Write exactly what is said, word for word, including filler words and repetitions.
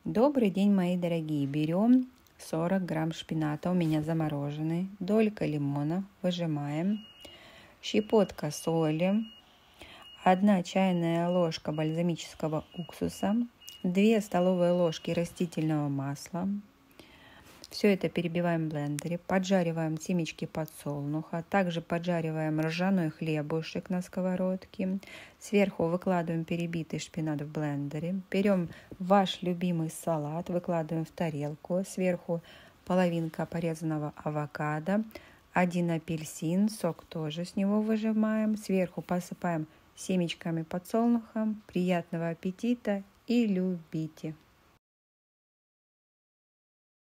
Добрый день, мои дорогие. Берем сорок грамм шпината, у меня замороженный, долька лимона, выжимаем, щепотка соли, одна чайная ложка бальзамического уксуса, две столовые ложки растительного масла. Все это перебиваем в блендере, поджариваем семечки подсолнуха, также поджариваем ржаной хлебушек на сковородке, сверху выкладываем перебитый шпинат в блендере, берем ваш любимый салат, выкладываем в тарелку, сверху половинка порезанного авокадо, один апельсин, сок тоже с него выжимаем, сверху посыпаем семечками подсолнуха. Приятного аппетита и любите!